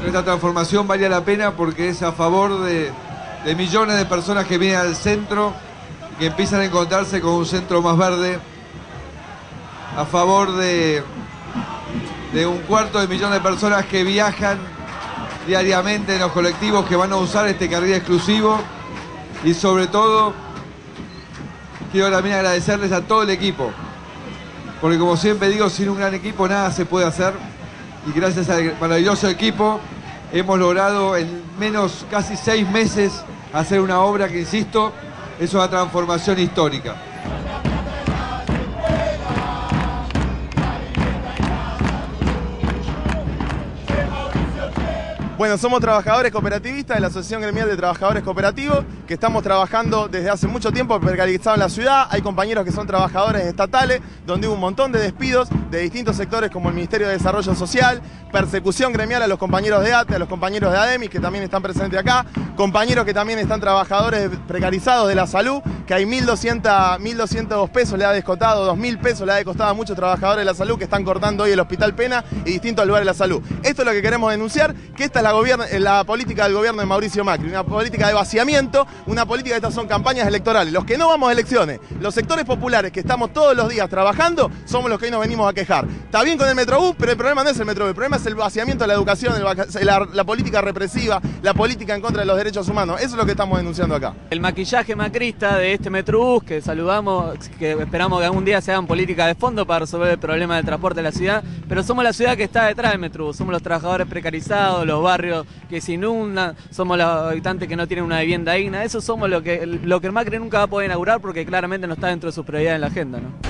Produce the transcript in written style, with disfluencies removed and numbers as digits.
esta transformación valía la pena porque es a favor de millones de personas que vienen al centro y que empiezan a encontrarse con un centro más verde, a favor de 1/4 de millón de personas que viajan diariamente en los colectivos que van a usar este carril exclusivo, y sobre todo quiero también agradecerles a todo el equipo, porque como siempre digo, sin un gran equipo nada se puede hacer, y gracias al maravilloso equipo hemos logrado en menos casi 6 meses hacer una obra que, insisto, es una transformación histórica. Bueno, somos trabajadores cooperativistas de la Asociación Gremial de Trabajadores Cooperativos, que estamos trabajando desde hace mucho tiempo precarizados en la ciudad. Hay compañeros que son trabajadores estatales, donde hubo un montón de despidos de distintos sectores como el Ministerio de Desarrollo Social, persecución gremial a los compañeros de ATE, a los compañeros de ADEMIS, que también están presentes acá, compañeros que también están trabajadores precarizados de la salud, que hay 1.200 pesos le ha descontado, 2.000 pesos le ha descostado a muchos trabajadores de la salud que están cortando hoy el Hospital Pena y distintos lugares de la salud. Esto es lo que queremos denunciar, que esta es la política del gobierno de Mauricio Macri, una política de vaciamiento, una política de estas son campañas electorales. Los que no vamos a elecciones, los sectores populares que estamos todos los días trabajando, somos los que hoy nos venimos a quejar. Está bien con el Metrobús, pero el problema no es el Metrobús, el problema es el vaciamiento de la educación, la política represiva, la política en contra de los derechos humanos. Eso es lo que estamos denunciando acá. El maquillaje macrista de este Metrobús, que saludamos, que esperamos que algún día se hagan políticas de fondo para resolver el problema del transporte de la ciudad, pero somos la ciudad que está detrás del Metrobús, somos los trabajadores precarizados, los barrios que se inundan, somos los habitantes que no tienen una vivienda digna. Eso somos lo que el Macri nunca va a poder inaugurar porque claramente no está dentro de sus prioridades en la agenda, ¿no?